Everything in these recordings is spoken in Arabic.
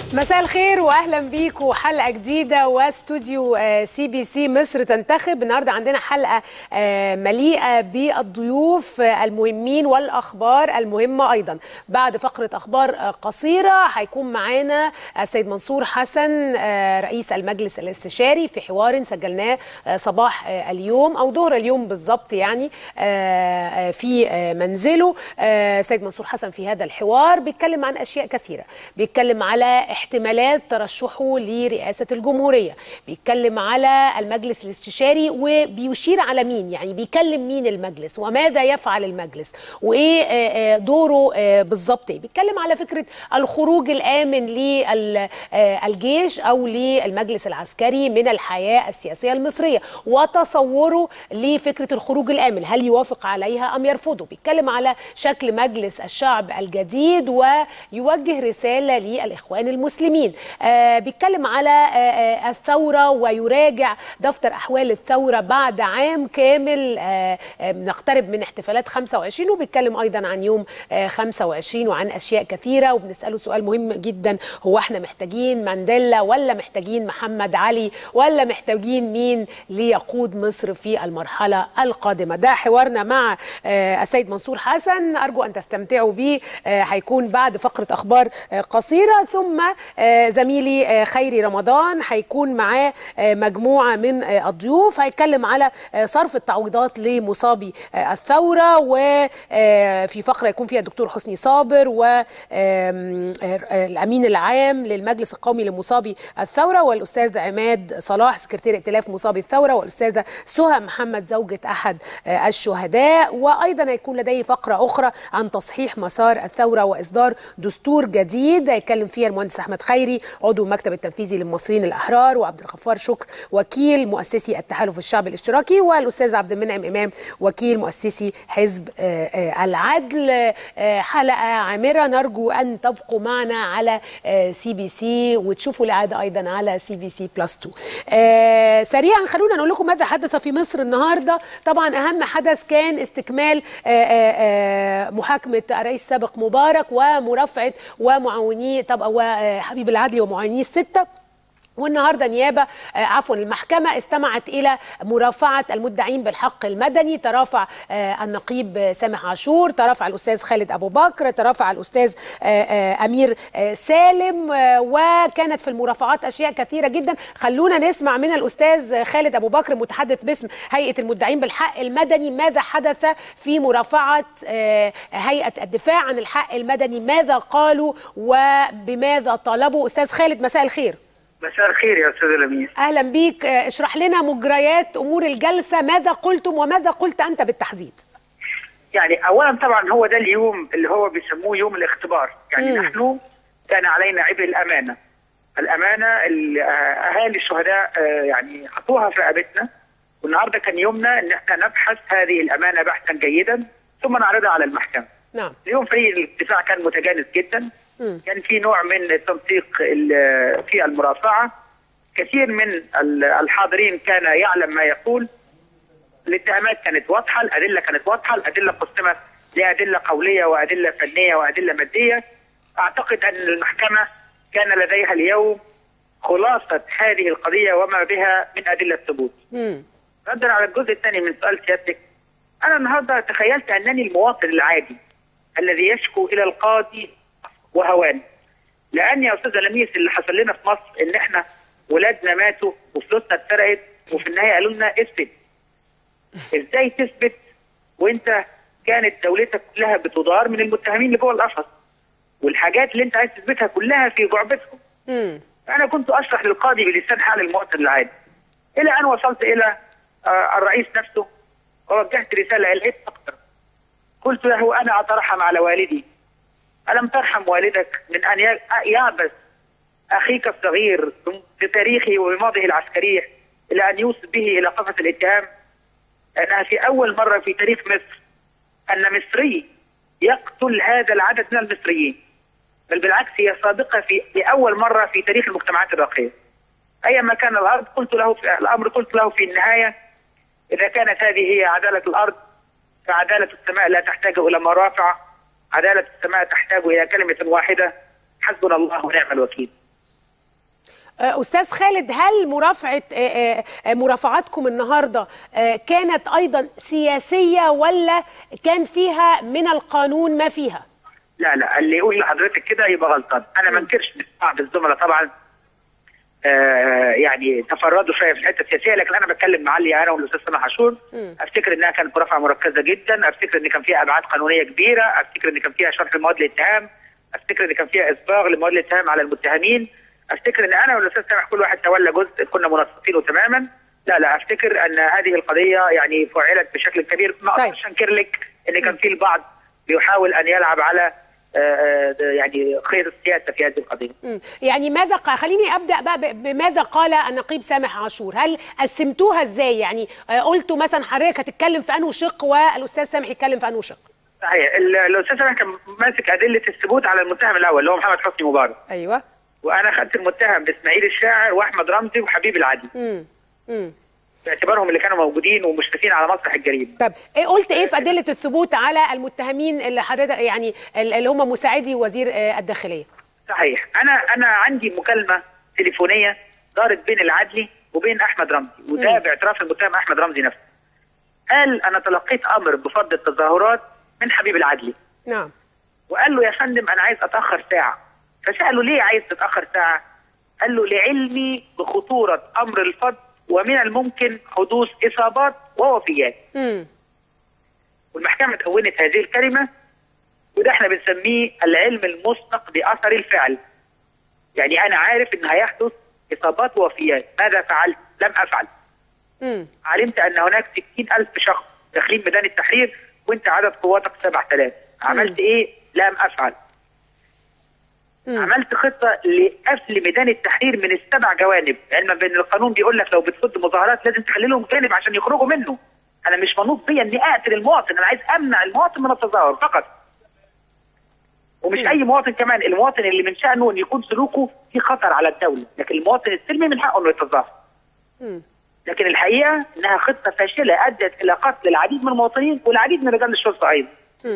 مساء الخير واهلا بيكم حلقه جديده واستوديو سي بي سي مصر تنتخب. النهارده عندنا حلقه مليئه بالضيوف المهمين والاخبار المهمه ايضا. بعد فقره اخبار قصيره هيكون معانا السيد منصور حسن رئيس المجلس الاستشاري في حوار سجلناه صباح اليوم او ظهر اليوم بالظبط، يعني في منزله. السيد منصور حسن في هذا الحوار بيتكلم عن اشياء كثيره، بيتكلم على احتمالات ترشحه لرئاسة الجمهورية، بيتكلم على المجلس الاستشاري وبيشير على مين، يعني بيكلم مين المجلس وماذا يفعل المجلس وايه دوره بالظبط. بيتكلم على فكرة الخروج الآمن للجيش او للمجلس العسكري من الحياة السياسية المصرية وتصوره لفكرة الخروج الآمن، هل يوافق عليها ام يرفضه. بيتكلم على شكل مجلس الشعب الجديد ويوجه رسالة للإخوان المسلمين. بيتكلم على الثورة ويراجع دفتر أحوال الثورة بعد عام كامل نقترب من احتفالات 25، وبيتكلم أيضا عن يوم 25 وعن أشياء كثيرة. وبنسأله سؤال مهم جدا، هو احنا محتاجين مانديلا ولا محتاجين محمد علي ولا محتاجين مين ليقود مصر في المرحلة القادمة؟ ده حوارنا مع السيد منصور حسن، أرجو أن تستمتعوا به. هيكون بعد فقرة أخبار قصيرة، ثم زميلي خيري رمضان هيكون معاه مجموعة من الضيوف، هيتكلم على صرف التعويضات لمصابي الثورة، وفي فقرة يكون فيها الدكتور حسني صابر والأمين العام للمجلس القومي لمصابي الثورة، والأستاذ عماد صلاح سكرتير ائتلاف مصابي الثورة، والأستاذة سهى محمد زوجة أحد الشهداء. وأيضا هيكون لديه فقرة أخرى عن تصحيح مسار الثورة وإصدار دستور جديد هيتكلم فيها المهندس أحمد خيري عضو المكتب التنفيذي للمصريين الأحرار، وعبد الغفار شكر وكيل مؤسسي التحالف الشعبي الاشتراكي، والأستاذ عبد المنعم إمام وكيل مؤسسي حزب العدل. حلقة عامرة، نرجو أن تبقوا معنا على سي بي سي وتشوفوا العادة أيضا على سي بي سي بلس 2. سريعا خلونا نقول لكم ماذا حدث في مصر النهاردة. طبعا أهم حدث كان استكمال محاكمة الرئيس السابق مبارك ومرافعة ومعاونيه وحبيب العدلي ومعاونيه الستة. والنهارده المحكمة استمعت إلى مرافعة المدعين بالحق المدني. ترافع النقيب سامح عاشور، ترافع الأستاذ خالد أبو بكر، ترافع الأستاذ أمير سالم، وكانت في المرافعات أشياء كثيرة جدا. خلونا نسمع من الأستاذ خالد أبو بكر متحدث باسم هيئة المدعين بالحق المدني ماذا حدث في مرافعة هيئة الدفاع عن الحق المدني، ماذا قالوا وبماذا طالبوا. أستاذ خالد مساء الخير. مساء الخير يا استاذ لميس. اهلا بيك، اشرح لنا مجريات امور الجلسه، ماذا قلتم وماذا قلت انت بالتحديد؟ يعني اولا طبعا هو ده اليوم اللي هو بيسموه يوم الاختبار، يعني نحن كان علينا عبء الامانه اللي اهالي الشهداء يعني حطوها في رقبتنا، والنهارده كان يومنا ان احنا نبحث هذه الامانه بحثا جيدا ثم نعرضها على المحكمه. نعم. اليوم فريق الدفاع كان متجانس جدا، كان في نوع من التنسيق في المرافعه، كثير من الحاضرين كان يعلم ما يقول، الاتهامات كانت واضحه، الادله كانت واضحه، الادله قسمت لادله قوليه وادله فنيه وادله ماديه. اعتقد ان المحكمه كان لديها اليوم خلاصه هذه القضيه وما بها من ادله ثبوت. ردا على الجزء الثاني من سؤال سيادتك، انا النهارده تخيلت انني المواطن العادي الذي يشكو الى القاضي وهوان، لان يا استاذ لميس اللي حصل لنا في مصر ان احنا ولادنا ماتوا وفلوسنا اتسرقت وفي النهايه قالوا لنا اثبت. ازاي تثبت وانت كانت دولتك كلها بتدار من المتهمين اللي جوه القفص، والحاجات اللي انت عايز تثبتها كلها في جعبتهم. فانا كنت اشرح للقاضي بلسان حال المواطن العادي، الى ان وصلت الى الرئيس نفسه ووجهت رساله اليه اكثر. قلت له انا اترحم على والدي، ألم ترحم والدك من أن يعبث أخيك الصغير بتاريخه وبماضيه العسكري إلى أن يوصل به إلى قفص الاتهام؟ لأنها في أول مرة في تاريخ مصر أن مصري يقتل هذا العدد من المصريين، بل بالعكس هي سابقة في أول مرة في تاريخ المجتمعات الراقية. أيما كان الأمر قلت له في النهاية، إذا كانت هذه هي عدالة الأرض فعدالة السماء لا تحتاج إلى مرافع، عدالة السماء تحتاج إلى كلمة واحدة: حسبنا الله ونعم الوكيل. أستاذ خالد، هل مرافعاتكم النهاردة كانت أيضا سياسية ولا كان فيها من القانون ما فيها؟ لا، اللي يقول لحضرتك كده يبقى غلطان. أنا ما انكرش إن بعض الزملاء طبعا يعني تفردوا شويه في الحته السياسيه، لكن انا بتكلم معالي انا والاستاذ سامح عاشور. افتكر انها كانت مرافعه مركزه جدا، افتكر ان كان فيها ابعاد قانونيه كبيره، افتكر ان كان فيها شرح لمواد الاتهام، افتكر ان كان فيها اصباغ لمواد الاتهام على المتهمين، افتكر ان انا والاستاذ سامح كل واحد تولى جزء كنا منسقينه تماما. لا افتكر ان هذه القضيه يعني فعلت بشكل كبير. ما اقدرش انكر لك ان كان في البعض بيحاول ان يلعب على يعني خير السياسه في هذه القضيه. يعني ماذا خليني ابدا بقى بماذا قال النقيب سامح عاشور؟ هل قسمتوها ازاي؟ يعني قلتوا مثلا حضرتك هتتكلم في انه شق والاستاذ سامح يتكلم في انه شق؟ صحيح. الاستاذ سامح كان ماسك ادله الثبوت على المتهم الاول اللي هو محمد حسني مبارك. ايوه. وانا خدت المتهم باسماعيل الشاعر واحمد رمزي وحبيب العدلي. باعتبارهم اللي كانوا موجودين ومشرفين على مسرح الجريمه. طب قلت ايه في ادله الثبوت على المتهمين اللي حضرتك يعني اللي هم مساعدي وزير الداخليه؟ صحيح. انا عندي مكالمه تليفونيه دارت بين العدلي وبين احمد رمزي، وده باعتراف المتهم احمد رمزي نفسه. قال انا تلقيت امر بفض التظاهرات من حبيب العدلي. نعم. وقال له يا فندم انا عايز اتاخر ساعه. فساله ليه عايز تتاخر ساعه؟ قال له لعلمي بخطوره امر الفض ومن الممكن حدوث اصابات ووفيات. والمحكمه كونت هذه الكلمه، وده احنا بنسميه العلم المسبق باثر الفعل. يعني انا عارف ان هيحدث اصابات ووفيات، ماذا فعلت؟ لم افعل. علمت ان هناك 60,000 شخص داخلين ميدان التحرير وانت عدد قواتك 7000. عملت ايه؟ لم افعل. عملت خطه لقفل ميدان التحرير من ال7 جوانب، علما بان القانون بيقول لك لو بتفض مظاهرات لازم تخلي لهم جانب عشان يخرجوا منه. انا مش منوط بيا اني اقتل المواطن، انا عايز امنع المواطن من التظاهر فقط. ومش اي مواطن كمان، المواطن اللي من شانه ان يكون سلوكه في خطر على الدوله، لكن المواطن السلمي من حقه انه يتظاهر. لكن الحقيقه انها خطه فاشله ادت الى قتل العديد من المواطنين والعديد من رجال الشرطه ايضا.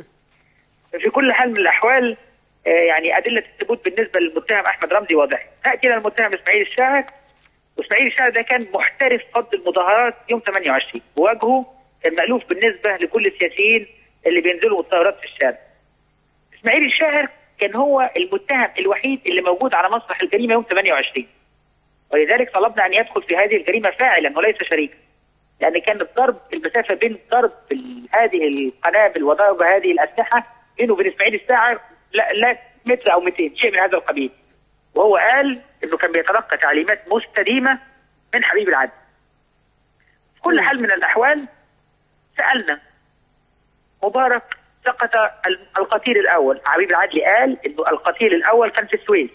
في كل حال من الاحوال يعني ادله الثبوت بالنسبه للمتهم احمد رمزي واضحه. ناتي الى المتهم اسماعيل الشاعر. واسماعيل الشاعر ده كان محترف فض المظاهرات يوم 28، ووجهه كان مألوف بالنسبه لكل السياسيين اللي بينزلوا مظاهرات في الشارع. اسماعيل الشاعر كان هو المتهم الوحيد اللي موجود على مسرح الجريمه يوم 28، ولذلك طلبنا ان يدخل في هذه الجريمه فاعلا وليس شريكا، لان كان الضرب المسافه بين ضرب هذه القنابل وضرب هذه الاسلحه بينه وبين اسماعيل الشاعر لا متر او 200 شيء من هذا القبيل. وهو قال انه كان بيتلقى تعليمات مستديمه من حبيب العدل. في كل حال من الاحوال سالنا مبارك سقط القتيل الاول. حبيب العدل قال انه القتيل الاول كان في السويس،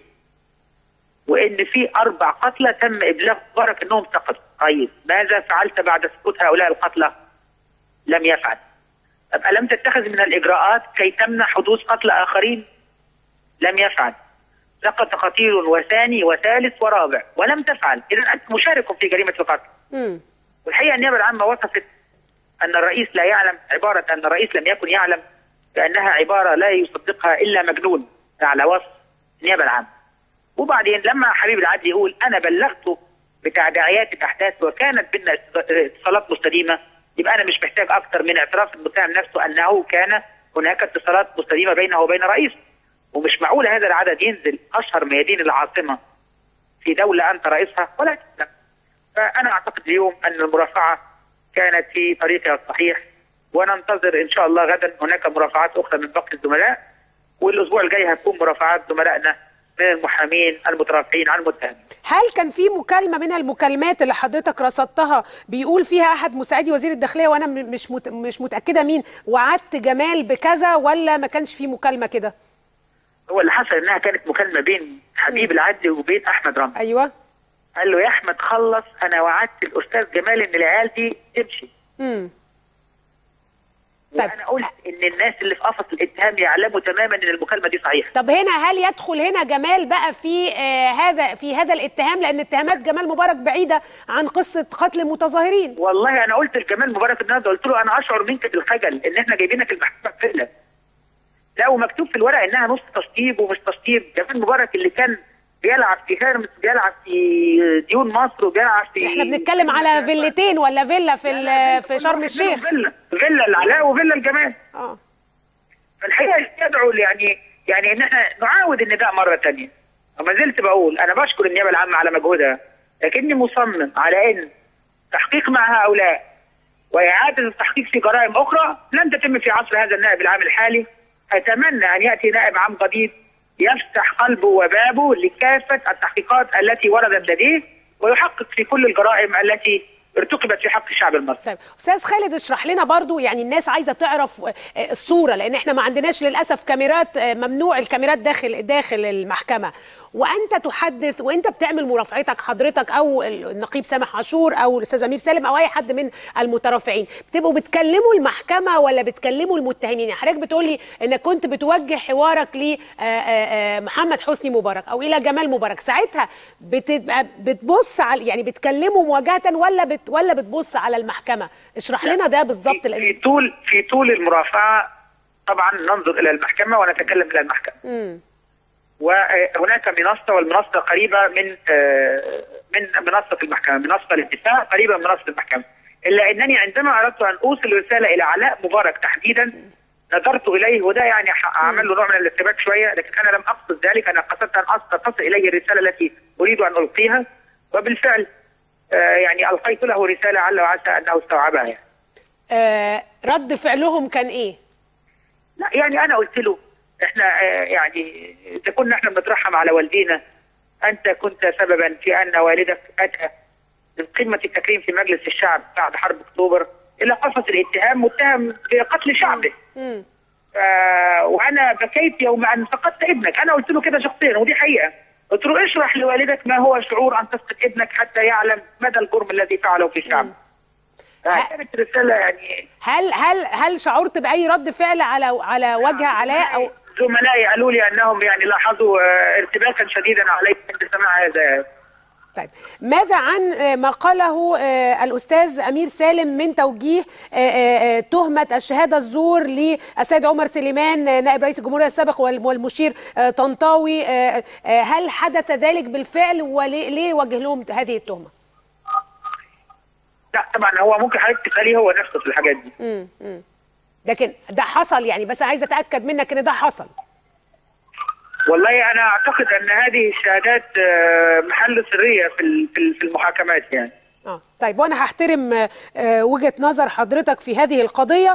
وان في 4 قتلى تم ابلاغ مبارك انهم سقطوا. طيب ماذا فعلت بعد سقوط هؤلاء القتلى؟ لم يفعل. طب الم تتخذ من الاجراءات كي تمنع حدوث قتلى اخرين؟ لم يفعل. سقط قتيل وثاني وثالث ورابع ولم تفعل. اذا انت مشارك في جريمه القتل. والحقيقه النيابه العامه وصفت ان الرئيس لا يعلم، عباره ان الرئيس لم يكن يعلم، بانها عباره لا يصدقها الا مجنون على وصف النيابه العامه. وبعدين لما حبيب العدل يقول انا بلغته بتداعيات الاحداث وكانت بيننا اتصالات مستديمه، يبقى انا مش محتاج اكثر من اعتراف المتهم نفسه انه كان هناك اتصالات مستديمه بينه وبين رئيسه. ومش معقول هذا العدد ينزل اشهر ميادين العاصمه في دوله انت رئيسها ولا تسلم. فانا اعتقد اليوم ان المرافعه كانت في طريقها الصحيح، وننتظر ان شاء الله غدا هناك مرافعات اخرى من باقي الزملاء، والاسبوع الجاي هتكون مرافعات زملائنا من المحامين المترافعين عن المتهم. هل كان في مكالمه من المكالمات اللي حضرتك رصدتها بيقول فيها احد مساعدي وزير الداخليه وانا مش متاكده مين وعدت جمال بكذا، ولا ما كانش في مكالمه كده؟ هو اللي حصل انها كانت مكالمه بين حبيب العدل وبين احمد رمزي. ايوه. قال له يا احمد خلص، انا وعدت الاستاذ جمال ان العيال دي تمشي. وانا قلت ان الناس اللي في قفص الاتهام يعلموا تماما ان المكالمه دي صحيحه. طب هل يدخل هنا جمال بقى في هذا الاتهام؟ لان اتهامات جمال مبارك بعيده عن قصه قتل المتظاهرين. والله انا قلت لجمال مبارك النهارده، قلت له انا اشعر منك بالخجل ان احنا جايبينك المحكمه فعلا. لا ومكتوب في الورق انها نص تشطيب ومش تشطيب. جمال مبارك اللي كان بيلعب في هرمس، بيلعب في ديون مصر، وبيلعب في... احنا بنتكلم على فيلتين ولا فيلا في شرم الشيخ؟ فيلا العلاء وفيلا الجمال. فالحقيقه يدعو يعني ان احنا نعاود النداء مره ثانيه. وما زلت بقول انا بشكر النيابه العامه على مجهودها، لكني مصمم على ان تحقيق مع هؤلاء واعاده التحقيق في جرائم اخرى لن تتم في عصر هذا النائب العام الحالي. اتمنى ان ياتي نائب عام جديد يفتح قلبه وبابه لكافه التحقيقات التي وردت لديه، ويحقق في كل الجرائم التي ارتكبت في حق الشعب المصري. طيب استاذ خالد، اشرح لنا برضو، يعني الناس عايزه تعرف الصوره، لان احنا ما عندناش للاسف كاميرات، ممنوع الكاميرات داخل المحكمه، وانت تحدث وانت بتعمل مرافعتك حضرتك او النقيب سامح عاشور او الاستاذ امير سالم او اي حد من المترافعين، بتبقوا بتكلموا المحكمه ولا بتكلموا المتهمين؟ يعني حضرتك بتقول لي انك كنت بتوجه حوارك لمحمد حسني مبارك او الى جمال مبارك، ساعتها بتبص على، يعني بتكلموا مواجهه ولا بتبص على المحكمه؟ اشرح لنا ده بالظبط. في طول المرافعه طبعا ننظر الى المحكمه ونتكلم الى المحكمه. وهناك منصه، والمنصه قريبه من منصه المحكمه، منصه الاتفاق قريبه من منصه المحكمه. الا انني عندما اردت ان اوصل رساله الى علاء مبارك تحديدا نظرت اليه، وده يعني اعمل له نوع من الارتباك شويه، لكن انا لم اقصد ذلك، انا قصدت ان تصل الي الرساله التي اريد ان القيها، وبالفعل يعني القيت له رساله عل وعسى انه استوعبها. يعني رد فعلهم كان ايه؟ لا يعني انا قلت له احنا يعني اذا كنا احنا بنترحم على والدينا، انت كنت سببا في ان والدك اتى من قمه التكريم في مجلس الشعب بعد حرب اكتوبر الى قفص الاتهام، متهم بقتل شعبه. وانا بكيت يوم ان فقدت ابنك، انا قلت له كده شخصيا ودي حقيقه. قلت له اشرح لوالدك ما هو شعور ان تفقد ابنك حتى يعلم مدى الجرم الذي فعله في الشعب. كانت رساله يعني. هل شعرت باي رد فعل على وجه علاء او زملائي قالوا لي انهم يعني لاحظوا ارتباكا شديدا علي عند سماع هذا؟ طيب ماذا عن ما قاله الأستاذ أمير سالم من توجيه تهمة الشهادة الزور للسيد عمر سليمان نائب رئيس الجمهورية السابق والمشير طنطاوي؟ هل حدث ذلك بالفعل وليه وجه لهم هذه التهمة؟ لا طبعا هو ممكن حضرتك تسأليه هو نفسه في الحاجات دي. لكن ده حصل يعني، بس عايزة أتأكد منك إن ده حصل. والله انا اعتقد ان هذه الشهادات محل سريه في المحاكمات يعني. طيب وانا هحترم وجهه نظر حضرتك في هذه القضيه.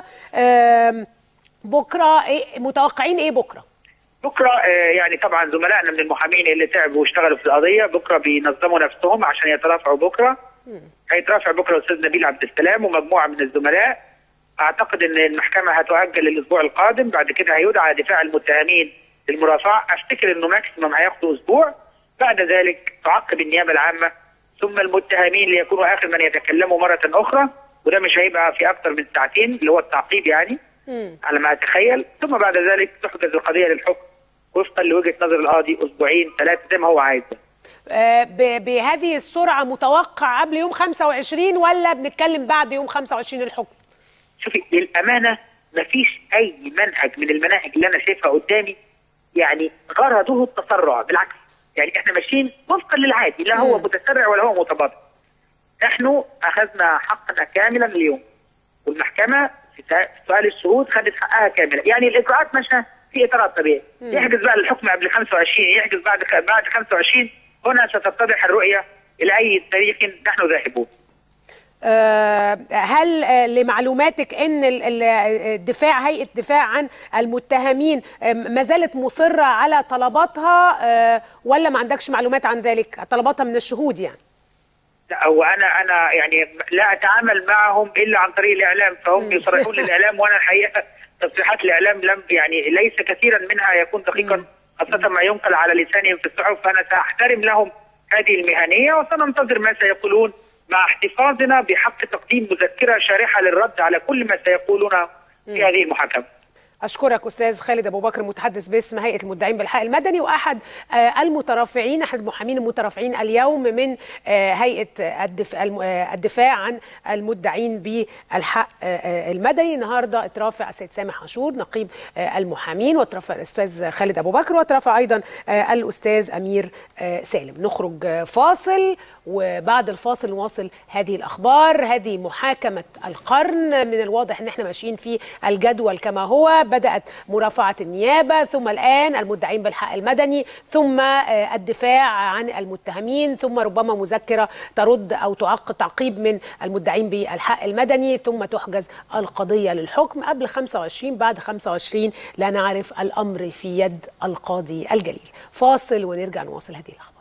بكره متوقعين ايه بكره؟ بكره يعني طبعا زملائنا من المحامين اللي تعبوا واشتغلوا في القضيه بكره بينظموا نفسهم عشان يترافعوا بكره. هيترافع بكره الاستاذ نبيل عبد السلام ومجموعه من الزملاء. اعتقد ان المحكمه هتؤجل الاسبوع القادم، بعد كده هيدعى دفاع المتهمين المرافعة. افتكر انه ماكسيمم هياخدوا اسبوع، بعد ذلك تعقب النيابة العامة ثم المتهمين ليكونوا اخر من يتكلموا مرة اخرى، وده مش هيبقى في اكثر من ساعتين اللي هو التعقيب يعني على ما اتخيل، ثم بعد ذلك تحجز القضية للحكم وفقا لوجهة نظر القاضي اسبوعين 3 زي ما هو عايز. بهذه السرعة متوقع قبل يوم 25 ولا بنتكلم بعد يوم 25 الحكم؟ شوفي للأمانة مفيش اي منهج من المناهج اللي انا شايفها قدامي يعني غرضه التسرع، بالعكس يعني احنا ماشيين وفقا للعادي، لا هو متسرع ولا هو متباطئ. نحن اخذنا حقنا كاملا اليوم، والمحكمه في سؤال الشهود خدت حقها كاملا، يعني الاجراءات ماشيه في اطار الطبيعي. يحجز بقى الحكم قبل 25، يحجز بعد 25، هنا ستتضح الرؤيه الى اي طريق نحن ذاهبون. هل لمعلوماتك ان الدفاع، هيئه الدفاع عن المتهمين ما زالت مصره على طلباتها ولا ما عندكش معلومات عن ذلك؟ طلباتها من الشهود يعني. لا هو انا يعني لا اتعامل معهم الا عن طريق الاعلام، فهم يصرحون للاعلام، وانا الحقيقه تصريحات الاعلام لم يعني ليس كثيرا منها يكون دقيقا، خاصه ما ينقل على لسانهم في الصحف، فانا ساحترم لهم هذه المهنيه وسننتظر ما سيقولون مع احتفاظنا بحق تقديم مذكرة شارحة للرد على كل ما سيقولونه في هذه المحاكمة. أشكرك أستاذ خالد أبو بكر، متحدث باسم هيئة المدعين بالحق المدني وأحد المترافعين، أحد المحامين المترافعين اليوم من هيئة الدفاع عن المدعين بالحق المدني. النهارده اترافع السيد سامح عاشور نقيب المحامين، واترافع الأستاذ خالد أبو بكر، واترافع أيضا الأستاذ أمير سالم. نخرج فاصل، وبعد الفاصل نواصل هذه الأخبار. هذه محاكمة القرن، من الواضح أن احنا ماشيين في الجدول كما هو. بدأت مرافعة النيابة، ثم الآن المدعين بالحق المدني، ثم الدفاع عن المتهمين، ثم ربما مذكرة ترد أو تعقد تعقيب من المدعين بالحق المدني، ثم تحجز القضية للحكم قبل 25 بعد 25 لا نعرف، الأمر في يد القاضي الجليل. فاصل ونرجع نواصل هذه الأخبار.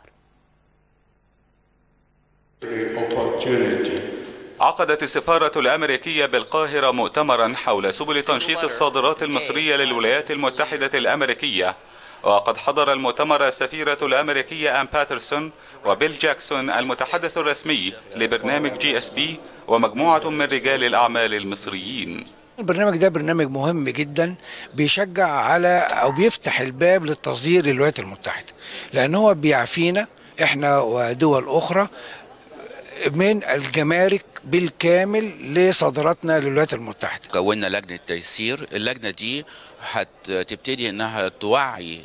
عقدت السفارة الأمريكية بالقاهرة مؤتمرا حول سبل تنشيط الصادرات المصرية للولايات المتحدة الأمريكية، وقد حضر المؤتمر السفيرة الأمريكية آن باترسون وبيل جاكسون المتحدث الرسمي لبرنامج GSP ومجموعة من رجال الأعمال المصريين. البرنامج ده برنامج مهم جدا، بيشجع على أو بيفتح الباب للتصدير للولايات المتحدة، لأن هو بيعفينا إحنا ودول أخرى من الجمارك بالكامل لصادراتنا للولايات المتحدة. كونا لجنة تيسير، اللجنة دي هتبتدي انها توعي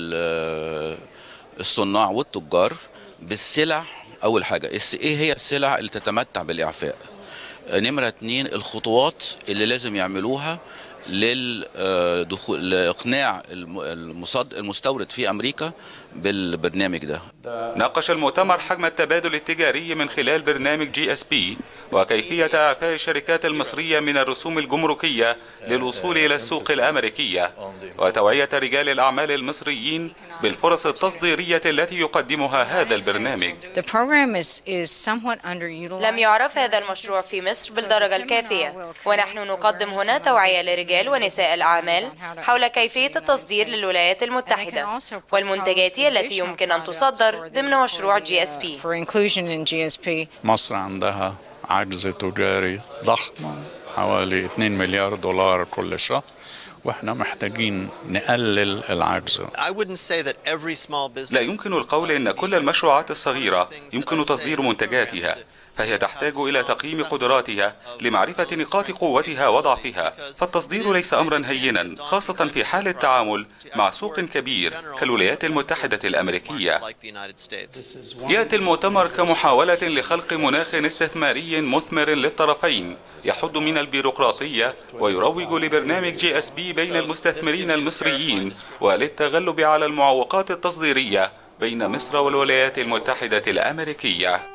الصناع والتجار بالسلع. اول حاجة ايه هي السلع اللي تتمتع بالاعفاء، نمرة 2 الخطوات اللي لازم يعملوها للدخول لاقناع المستورد في امريكا بالبرنامج ده. ناقش المؤتمر حجم التبادل التجاري من خلال برنامج GSP وكيفية إعفاء الشركات المصرية من الرسوم الجمركية للوصول إلى السوق الأمريكية، وتوعية رجال الأعمال المصريين بالفرص التصديرية التي يقدمها هذا البرنامج. لم يعرف هذا المشروع في مصر بالدرجة الكافية، ونحن نقدم هنا توعية لرجال ونساء الأعمال حول كيفية التصدير للولايات المتحدة والمنتجات التي يمكن أن تصدر ضمن مشروع GSP. مصر عندها عجز تجاري ضخم حوالي 2 مليار دولار كل شهر، واحنا محتاجين نقلل العجز. لا يمكن القول ان كل المشروعات الصغيرة يمكن تصدير منتجاتها، فهي تحتاج إلى تقييم قدراتها لمعرفة نقاط قوتها وضعفها، فالتصدير ليس أمرا هينا، خاصة في حال التعامل مع سوق كبير كالولايات المتحدة الأمريكية. يأتي المؤتمر كمحاولة لخلق مناخ استثماري مثمر للطرفين يحد من البيروقراطية ويروج لبرنامج GSP بين المستثمرين المصريين، وللتغلب على المعوقات التصديرية بين مصر والولايات المتحدة الأمريكية.